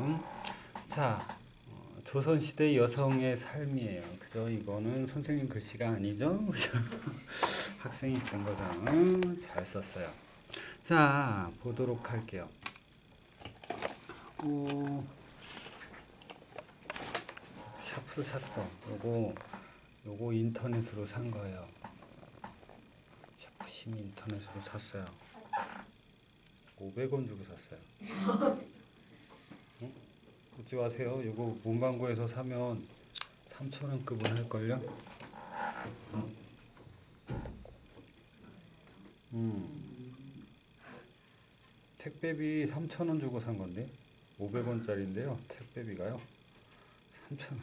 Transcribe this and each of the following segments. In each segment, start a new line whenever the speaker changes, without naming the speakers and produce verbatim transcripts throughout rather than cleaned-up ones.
음? 자, 어, 조선시대 여성의 삶이에요. 그죠? 이거는 선생님 글씨가 아니죠? 학생이 쓴 거잖아. 잘 썼어요. 자, 보도록 할게요. 어, 샤프를 샀어. 요거, 요거 인터넷으로 산 거예요. 샤프심 인터넷으로 샀어요. 오백 원 주고 샀어요. 응? 웃지 마세요. 이거 문방구에서 사면 삼천 원급은 할걸요? 응? 음. 택배비 삼천 원 주고 산 건데 오백 원짜리인데요. 택배비가요. 삼천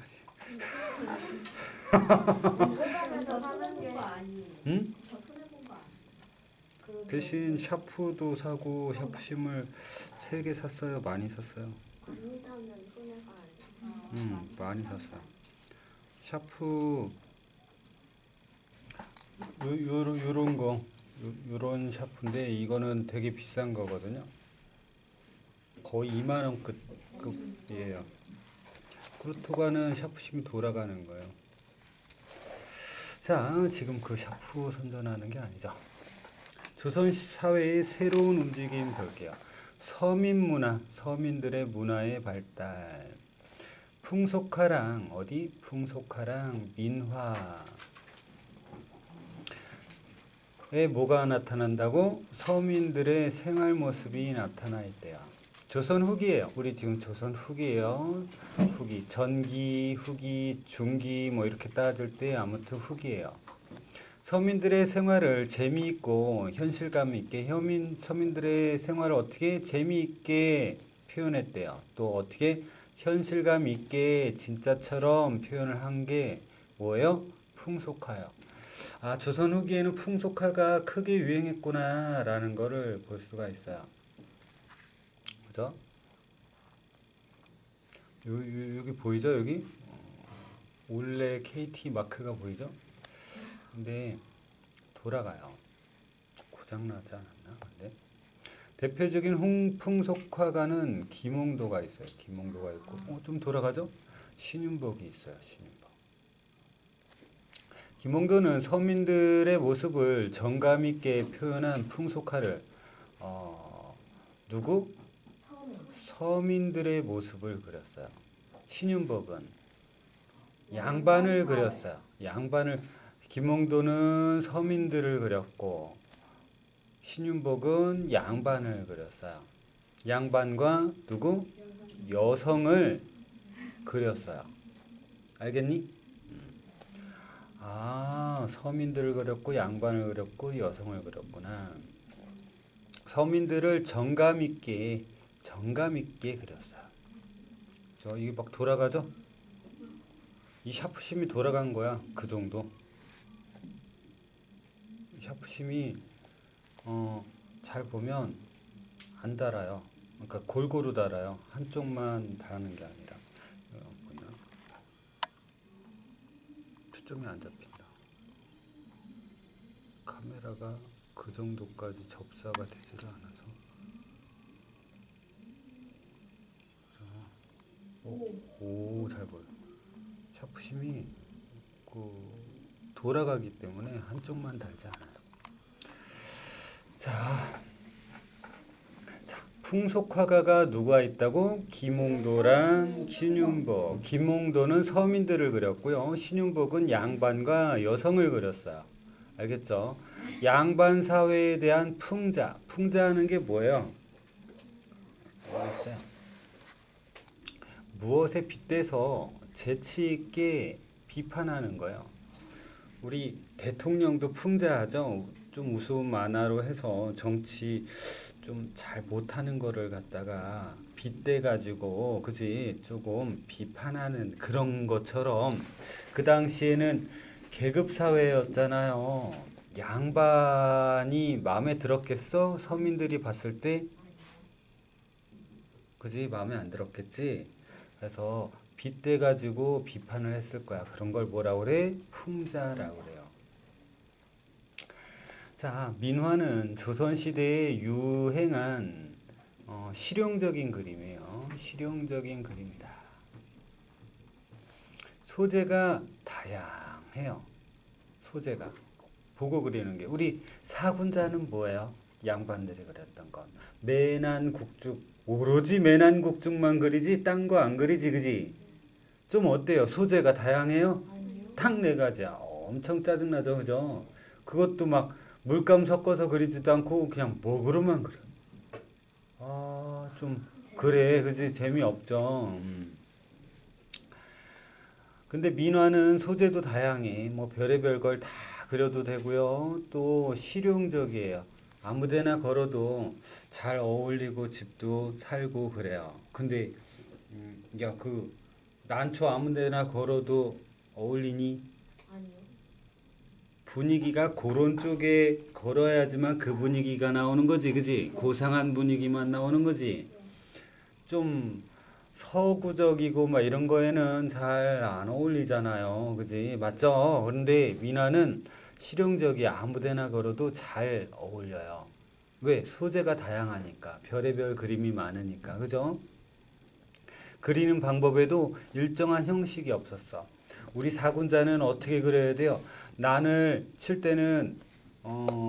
원이.
서점에서 사는 게 아니에요.
응?
저 손해본 거 아니에요.
대신 샤프도 사고 샤프심을 세 개 샀어요. 많이 샀어요.
많이 사면 손해가 아니에요.
음, 많이 샀어요. 샤프 요, 요, 요런 거 요, 요런 샤프인데 이거는 되게 비싼 거거든요. 거의 이만 원 급, 급이에요. 크루토가는 샤프심이 돌아가는 거예요. 자, 지금 그 샤프 선전하는 게 아니죠. 조선 사회의 새로운 움직임 볼게요. 서민 문화, 서민들의 문화의 발달. 풍속화랑 어디? 풍속화랑 민화. 에 뭐가 나타난다고? 서민들의 생활 모습이 나타나 있대요. 조선 후기예요. 우리 지금 조선 후기예요. 후기, 전기, 후기, 중기 뭐 이렇게 따질 때 아무튼 후기예요. 서민들의 생활을 재미있고 현실감 있게 현민 서민들의 생활을 어떻게 재미있게 표현했대요. 또 어떻게 현실감 있게 진짜처럼 표현을 한 게 뭐예요? 풍속화요. 아, 조선 후기에는 풍속화가 크게 유행했구나 라는 거를 볼 수가 있어요. 그죠? 요, 요, 여기 보이죠? 여기? 올레 케이티 마크가 보이죠? 근데 돌아가요. 고장나지 않았나? 근데 대표적인 홍, 풍속화가는 김홍도가 있어요. 김홍도가 있고 어, 좀 돌아가죠? 신윤복이 있어요. 신윤복. 김홍도는 서민들의 모습을 정감 있게 표현한 풍속화를 어, 누구?
서민.
서민들의 모습을 그렸어요. 신윤복은 양반을 그렸어요. 양반을 김홍도는 서민들을 그렸고 신윤복은 양반을 그렸어요. 양반과 누구? 여성을 그렸어요. 알겠니? 아, 서민들을 그렸고 양반을 그렸고 여성을 그렸구나. 서민들을 정감 있게 정감 있게 그렸어요. 저 이게 막 돌아가죠? 이 샤프심이 돌아간 거야. 그 정도. 샤프심이 어, 잘 보면 안 달아요. 그러니까 골고루 달아요. 한쪽만 다는 게 아니라. 어, 뭐냐? 초점이 안 잡힌다. 카메라가 그 정도까지 접사가 되지를 않아서. 오, 오, 잘 보여. 샤프심이 그 돌아가기 때문에 한쪽만 달지 않아요. 자, 자, 풍속화가가 누가 있다고? 김홍도랑 신윤복. 김홍도는 서민들을 그렸고요. 신윤복은 양반과 여성을 그렸어요. 알겠죠? 양반 사회에 대한 풍자. 풍자하는 게 뭐예요? 뭐였어요? 무엇에 빗대서 재치 있게 비판하는 거예요. 우리 대통령도 풍자하죠. 좀 우스운 만화로 해서 정치 좀 잘 못하는 거를 갖다가 빗대 가지고 그지 조금 비판하는 그런 것처럼 그 당시에는 계급 사회였잖아요. 양반이 마음에 들었겠어? 서민들이 봤을 때 그지 마음에 안 들었겠지. 그래서 빗대 가지고 비판을 했을 거야. 그런 걸 뭐라고 그래? 풍자라고 그래요. 자, 민화는 조선시대에 유행한 어, 실용적인 그림이에요. 실용적인 그림이다. 소재가 다양해요. 소재가 보고 그리는 게 우리 사군자는 뭐예요? 양반들이 그렸던 건 매난 국죽 오로지 매난 국죽만 그리지 딴 거 안 그리지 그지? 좀 어때요? 소재가 다양해요?
아니요.
탁 네 가지야. 엄청 짜증나죠 그죠? 그것도 막 물감 섞어서 그리지도 않고 그냥 먹으로만 그려. 아, 좀 그래 그지? 재미없죠. 음. 근데 민화는 소재도 다양해. 뭐 별의별 걸 다 그려도 되고요. 또 실용적이에요. 아무데나 걸어도 잘 어울리고 집도 살고 그래요. 근데 음, 야, 그 난초 아무데나 걸어도 어울리니?
아니요.
분위기가 그런 쪽에 걸어야지만 그 분위기가 나오는 거지, 그지? 고상한 분위기만 나오는 거지. 좀 서구적이고 막 이런 거에는 잘 안 어울리잖아요, 그지? 맞죠? 그런데 미나는 실용적이 아무데나 걸어도 잘 어울려요. 왜? 소재가 다양하니까, 별의별 그림이 많으니까, 그죠? 그리는 방법에도 일정한 형식이 없었어. 우리 사군자는 어떻게 그려야 돼요? 난을 칠 때는 어,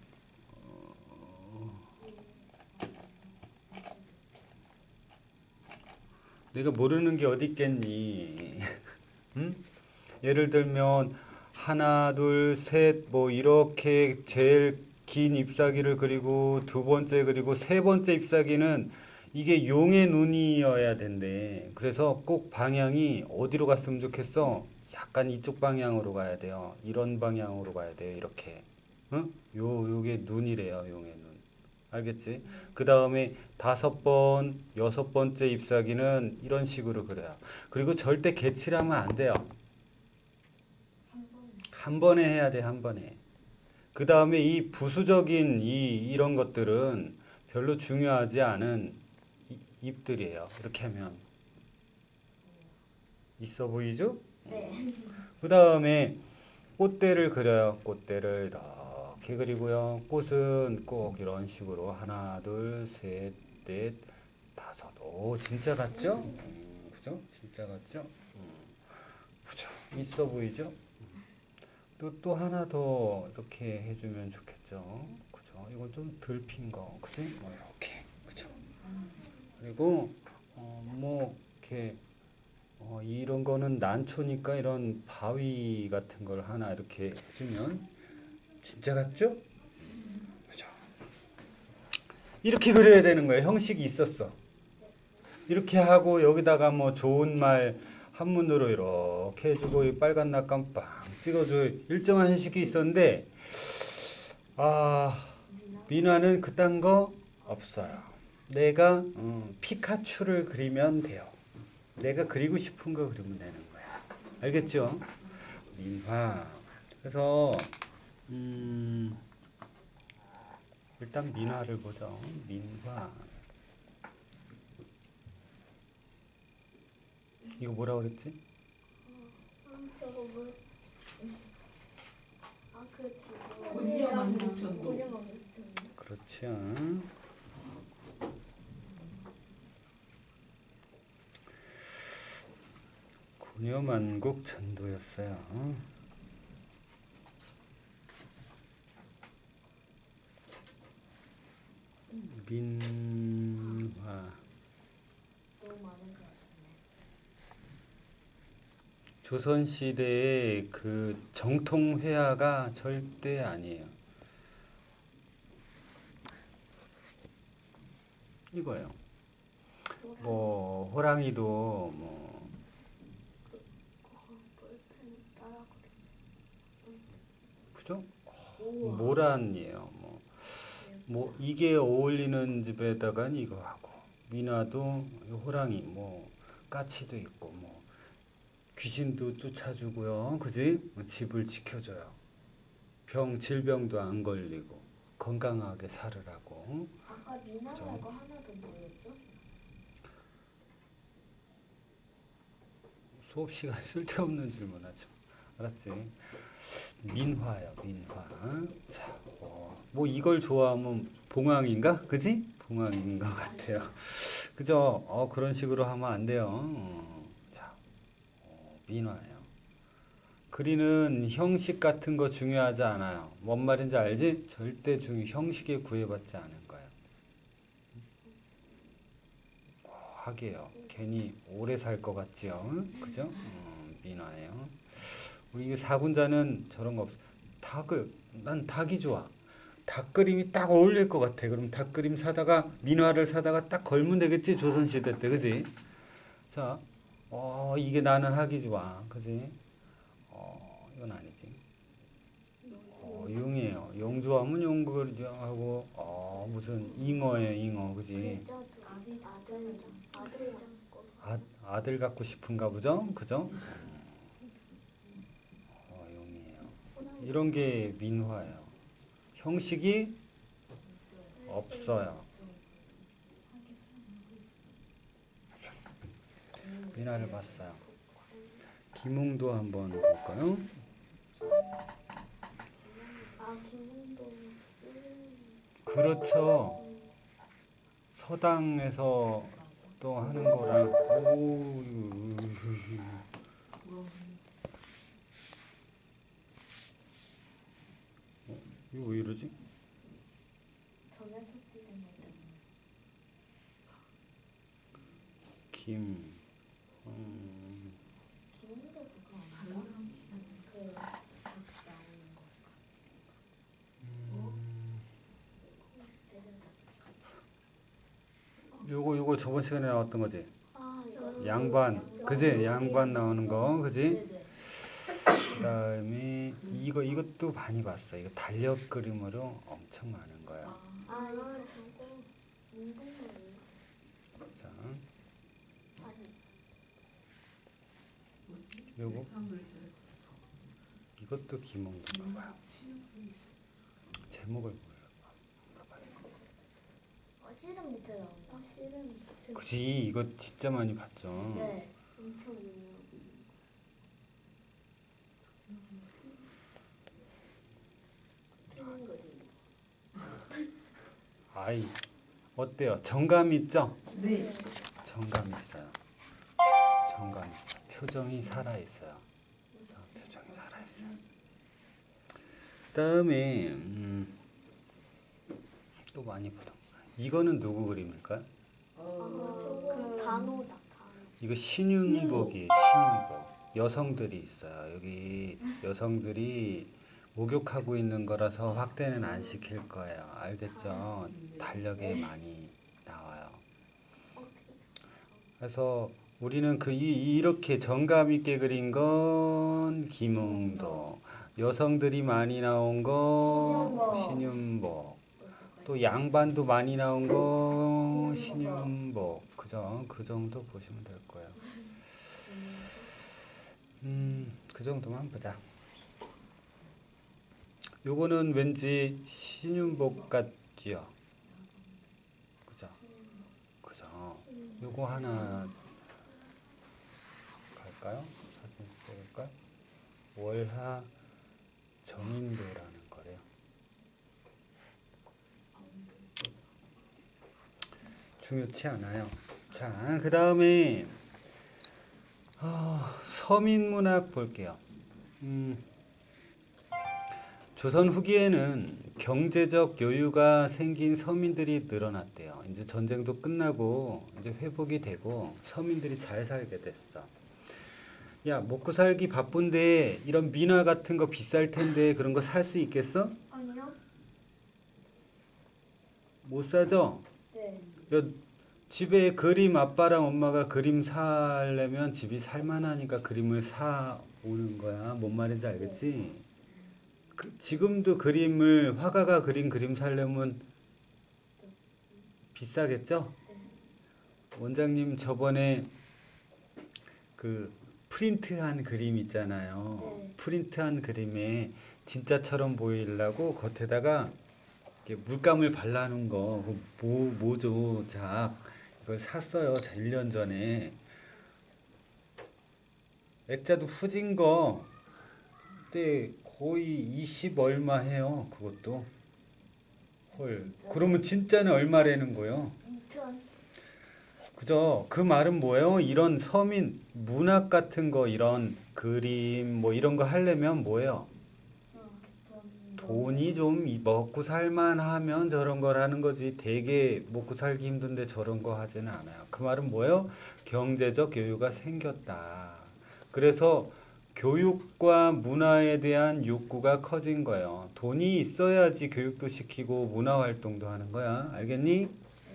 내가 모르는 게 어디 있겠니? 응? 예를 들면 하나, 둘, 셋, 뭐 이렇게 제일 긴 잎사귀를 그리고 두 번째 그리고 세 번째 잎사귀는 이게 용의 눈이어야 된대. 그래서 꼭 방향이 어디로 갔으면 좋겠어? 약간 이쪽 방향으로 가야 돼요. 이런 방향으로 가야 돼요. 이렇게. 응? 요 요게 눈이래요. 용의 눈. 알겠지? 그 다음에 다섯 번, 여섯 번째 잎사귀는 이런 식으로 그려요. 그리고 절대 개칠하면 안 돼요. 한 번에 해야 돼, 한 번에. 그 다음에 이 부수적인 이, 이런 것들은 별로 중요하지 않은 이- 잎들이에요. 이렇게 하면. 있어 보이죠?
네.
그 다음에 꽃대를 그려요. 꽃대를 이렇게 그리고요. 꽃은 꼭 이런 식으로 하나, 둘, 셋, 넷, 다섯. 오, 진짜 같죠? 음, 그죠? 진짜 같죠? 음, 그죠? 있어 보이죠? 또, 또 하나 더 이렇게 해주면 좋겠죠? 그죠? 이건 좀 덜 핀 거, 그지? 뭐 이렇게, 그죠? 그리고 어, 뭐 이렇게 어, 이런 거는 난초니까 이런 바위 같은 걸 하나 이렇게 해주면 진짜 같죠? 그죠? 이렇게 그려야 되는 거예요. 형식이 있었어. 이렇게 하고 여기다가 뭐 좋은 말 한문으로 이렇게 해주고 이 빨간 낙감 빵 찍어줘 일정한 형식이 있었는데 아 민화는 그딴 거 없어요. 내가 음, 피카츄를 그리면 돼요. 내가 그리고 싶은 거 그리면 되는 거야. 알겠죠? 민화. 그래서 음, 일단 민화를 보죠. 민화. 이거 뭐라 그랬지?
아, 저거 뭐? 아, 그렇지.
곤녀만국천도.
곤녀만국천도.
그렇죠. 고려만국 전도였어요. 민화.
너무 많은 것 같은데.
조선 시대의 그 정통 회화가 절대 아니에요. 이거예요. 뭐 호랑이도 뭐
볼펜 따라
그죠?
우와.
모란이에요. 뭐, 뭐 이게 어울리는 집에다가는 이거 하고 미나도 호랑이 뭐 까치도 있고 뭐 귀신도 쫓아주고요. 그지? 뭐 집을 지켜줘요. 병 질병도 안 걸리고 건강하게 살으라고.
아까 미나
그죠?
말고 하나 더 뭐였죠?
수업 시간에 쓸데없는 질문하지. 알았지? 민화요, 민화. 자, 어, 뭐 이걸 좋아하면 봉황인가? 그지? 봉황인 것 같아요. 그죠? 어, 그런 식으로 하면 안 돼요. 어, 자, 어, 민화예요. 그리는 형식 같은 거 중요하지 않아요. 뭔 말인지 알지? 절대 중요, 형식에 구애받지 않은 거예요. 어, 하게요. 괜히 오래 살 것 같지요? 그죠? 어, 민화예요. 우리 이 사군자는 저런 거 없어. 닭을, 난 닭이 좋아. 닭 그림이 딱 어울릴 것 같아. 그럼 닭 그림 사다가 민화를 사다가 딱 걸면 되겠지? 조선시대 때, 그지? 자, 어, 이게 나는 하기 좋아. 그지? 어, 이건 아니지. 어, 용이에요. 용 좋아하면 용하고, 어, 무슨 잉어예요, 잉어. 그지?
글자도 아들장 아들장 거.
아, 아들 갖고 싶은가 보죠? 그죠? 어, 용이에요. 이런 게 민화예요. 형식이 없어요. 민화를 봤어요. 김웅도 한번 볼까요?
아 김은도 쓰.
그렇죠. 서당에서 또 하는 거랑 오, 이거 왜 이러지?
전에 쳤지는
김 음,
김은도 그거 아닌가? 그
요거 요거 저번 시간에 나왔던 거지?
아 이거
양반, 그지? 양반 나오는 거, 그지?
네네.
그다음에 이거 이것도 많이 봤어. 이거 달력 그림으로 엄청 많은 거야.
아 이거 저거 운동을
자,
아니
요거 이것도 김홍도인가 봐요. 제목을 몰라.
어, 씨름 밑에 나온다. 씨름 밑에.
그지? 이거 진짜 많이 봤죠.
네. 엄청 유명한. 틀린 그림.
아이, 어때요? 정감 있죠?
네.
정감 있어요. 정감 있어. 표정이 살아 있어요. 자, 표정이 살아 있어요. 그다음에 음, 또 많이 보던 이거는 누구 그림일까요?
어,
그 단호다. 단호.
이거 신윤복이에요. 신윤복. 여성들이 있어요. 여기 여성들이 목욕하고 있는 거라서 확대는 안 시킬 거예요. 알겠죠? 달력에 많이 나와요. 그래서 우리는 그 이, 이렇게 정감 있게 그린 건 김웅도, 여성들이 많이 나온 거 신윤복, 또 양반도 많이 나온 거 신윤복. 그죠? 그 정도 보시면 될 거예요. 음, 그 정도만 보자. 요거는 왠지 신윤복 같지요? 그죠? 그죠? 요거 하나 갈까요? 사진 찍을까요? 월하 정인도라는 거래요. 중요치 않아요. 자, 그 다음에 어, 서민문학 볼게요. 음, 조선 후기에는 경제적 여유가 생긴 서민들이 늘어났대요. 이제 전쟁도 끝나고 이제 회복이 되고 서민들이 잘 살게 됐어. 야, 먹고 살기 바쁜데 이런 민화 같은 거 비쌀 텐데 그런 거 살 수 있겠어?
아니요?
못 사죠?
네.
야, 집에 그림 아빠랑 엄마가 그림 사려면 집이 살만하니까 그림을 사 오는 거야. 뭔 말인지 알겠지? 그, 지금도 그림을 화가가 그린 그림 사려면 비싸겠죠? 원장님 저번에 그 프린트한 그림 있잖아요.
네.
프린트한 그림에 진짜처럼 보이려고 겉에다가 이렇게 물감을 발라놓은 거, 그 뭐, 뭐죠? 자, 이걸 샀어요. 자, 일 년 전에. 액자도 후진 거. 그때 거의 이십 얼마 해요. 그것도. 헐. 그러면 진짜는 얼마라는 거요?
이천.
그죠? 그 말은 뭐예요? 이런 서민 문학 같은 거 이런 그림 뭐 이런 거 하려면 뭐예요? 돈이 좀 이- 먹고 살만하면 저런 걸 하는 거지 되게 먹고 살기 힘든데 저런 거 하지는 않아요. 그 말은 뭐예요? 경제적 여유가 생겼다. 그래서 교육과 문화에 대한 욕구가 커진 거예요. 돈이 있어야지 교육도 시키고 문화 활동도 하는 거야. 알겠니?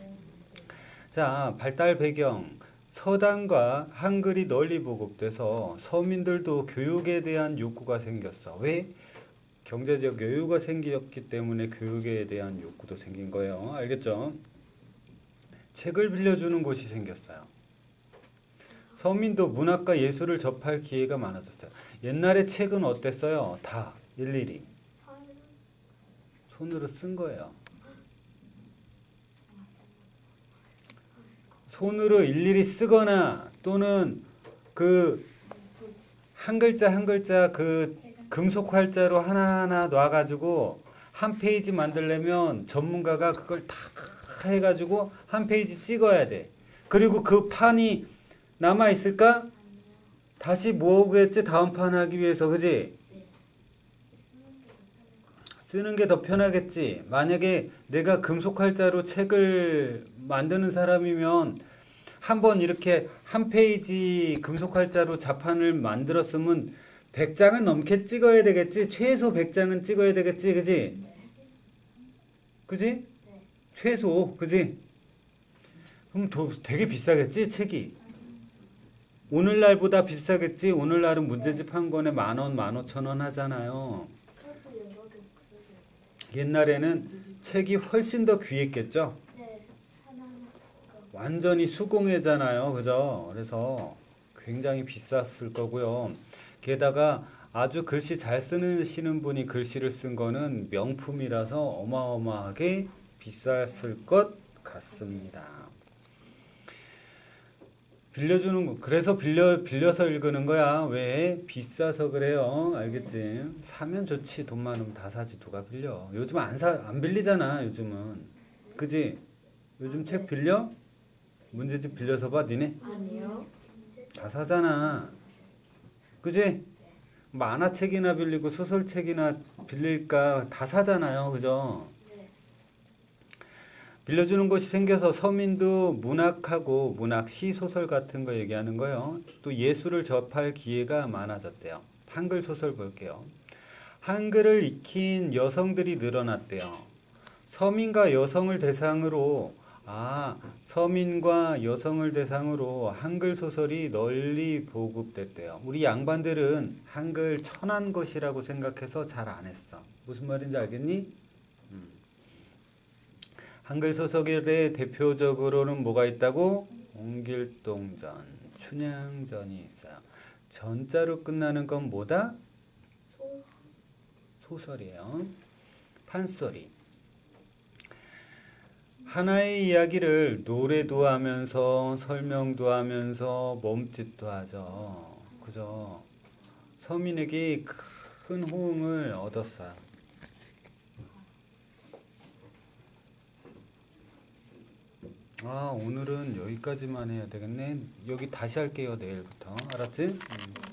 자, 발달 배경. 서당과 한글이 널리 보급돼서 서민들도 교육에 대한 욕구가 생겼어. 왜? 경제적 여유가 생겼기 때문에 교육에 대한 욕구도 생긴 거예요. 알겠죠? 책을 빌려주는 곳이 생겼어요. 서민도 문학과 예술을 접할 기회가 많아졌어요. 옛날에 책은 어땠어요? 다 일일이 손으로 쓴 거예요. 손으로 일일이 쓰거나 또는 그 한 글자 한 글자 그 금속 활자로 하나하나 놔가지고 한 페이지 만들려면 전문가가 그걸 다 해가지고 한 페이지 찍어야 돼. 그리고 그 판이 남아 있을까? 다시 모으겠지 다음 판 하기 위해서, 그지? 쓰는 게 더 편하겠지. 만약에 내가 금속 활자로 책을 만드는 사람이면 한번 이렇게 한 페이지 금속 활자로 자판을 만들었으면 백 장은 넘게 찍어야 되겠지. 최소 백 장은 찍어야 되겠지. 그지? 그지? 최소. 그지? 그럼 도, 되게 비싸겠지 책이. 오늘날보다 비싸겠지. 오늘날은 문제집 한 권에 만 원, 만 오천 원 하잖아요. 옛날에는 책이 훨씬 더 귀했겠죠. 완전히 수공예잖아요. 그죠? 그래서 굉장히 비쌌을 거고요. 게다가 아주 글씨 잘 쓰시는 분이 글씨를 쓴 거는 명품이라서 어마어마하게 비쌌을 것 같습니다. 빌려주는 거. 그래서 빌려, 빌려서 읽는 거야. 왜? 비싸서 그래요. 알겠지? 사면 좋지. 돈 많으면 다 사지. 누가 빌려? 요즘 안 사, 안 빌리잖아. 요즘은. 그지? 요즘 책 빌려? 문제집 빌려서 봐, 니네?
아니요.
다 사잖아. 그지? 만화책이나 빌리고 소설책이나 빌릴까 다 사잖아요. 그죠? 빌려주는 곳이 생겨서 서민도 문학하고 문학, 시, 소설 같은 거 얘기하는 거예요. 또 예술을 접할 기회가 많아졌대요. 한글 소설 볼게요. 한글을 익힌 여성들이 늘어났대요. 서민과 여성을 대상으로 아, 서민과 여성을 대상으로 한글 소설이 널리 보급됐대요. 우리 양반들은 한글 천한 것이라고 생각해서 잘 안 했어. 무슨 말인지 알겠니? 음. 한글 소설의 대표적으로는 뭐가 있다고? 옹길동전, 춘향전이 있어요. 전자로 끝나는 건 뭐다? 소설이에요. 판소리. 하나의 이야기를 노래도 하면서 설명도 하면서 몸짓도 하죠. 그죠? 서민에게 큰 호응을 얻었어요. 아, 오늘은 여기까지만 해야 되겠네. 여기 다시 할게요. 내일부터. 알았지? 음.